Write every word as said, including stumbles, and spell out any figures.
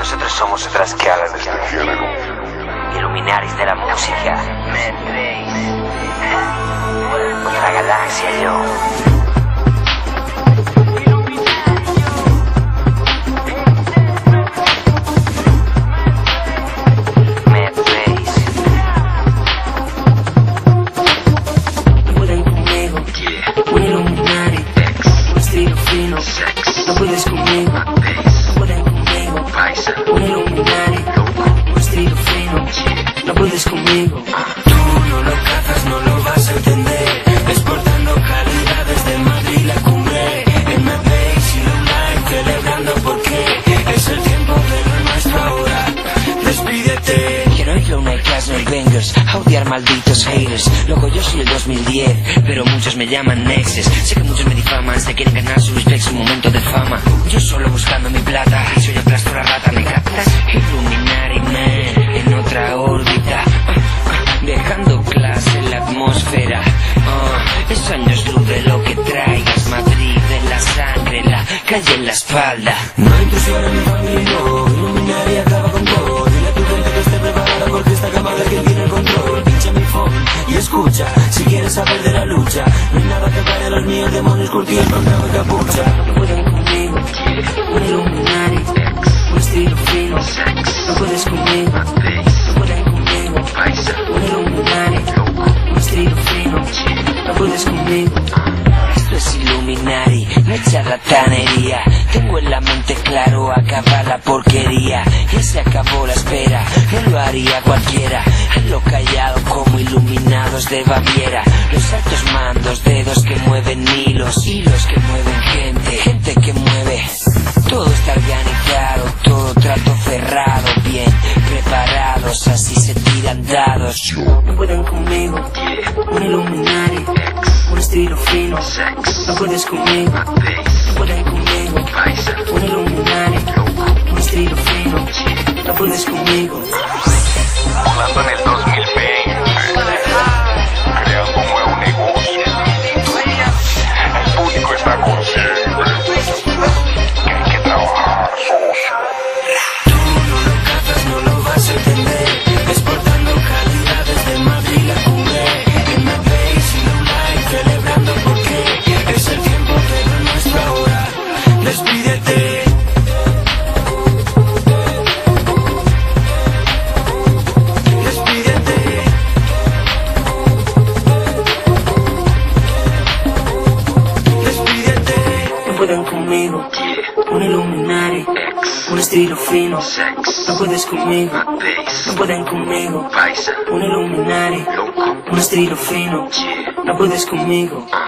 Nosotros somos otra escala del género. Illuminaris de la música. Otra galaxia, yo. No puedes conmigo, no pueden conmigo. Un Illuminati, un estilo fino. No puedes conmigo. Tú no lo cazas, no lo vas a entender. Exportando calidad desde Madrid la cumbre. En my place y online celebrando porque es el tiempo de lo nuestro ahora. Despídete. Quiero ir a una clase de bangers, a odiar malditos haters. Loco, yo soy el dos mil diez, pero muchos me llaman Nexus. Sé que muchos me difaman, se quieren ganar su respect, su momento de fama. Yo solo buscando mi plata, y soy aplasto la rata, ¿me captas? Illuminati man, en otra órbita, uh, uh, viajando clase en la atmósfera. uh, Es años luz de lo que traigas, Madrid en la sangre, la calle en la espalda. No hay intrusión en mi familia, no. Illuminati acaba con todo. Dile a tu gente que esté preparada porque esta camada es quien tiene el control. Pincha mi phone y escucha, si quieres saber de la lucha. No hay nada que pare a los míos demonios curtidos con grave capucha. No pueden conmigo, un Illuminati, un estilo fino. No puedes conmigo, no pueden conmigo. Un Illuminati, un estilo fino. No puedes conmigo. Esto es Illuminati, no es charlatanería. Tengo en la mente claro acabar la porquería. Ya se acabó la espera, no lo haría cualquiera. Hazlo callado como iluminados de Baviera. Los altos mandos, dedos que mueven hilos, hilos que mueven gente, gente que mueve. Todo está organizado, todo trato cerrado, bien preparados, así se tiran dados. No pueden conmigo, un Illuminati, un estilo fino. No puedes conmigo, no pueden conmigo. Un Illuminati, un estilo fino. No puedes conmigo. Volando en el dos mil veinte, creando un nuevo negocio. El público está consciente que hay que trabajar, socio. Tú no lo cazas, no lo vas a entender. Exportando calidad desde Madrid la cumbre. En my place y online celebrando porque es el tiempo de lo nuestro ahora. Despídete. Despídete. Despídete. No pueden conmigo, un Illuminati, un estilo fino. No puedes conmigo, no pueden conmigo. Un Illuminati, un estilo fino. No puedes conmigo.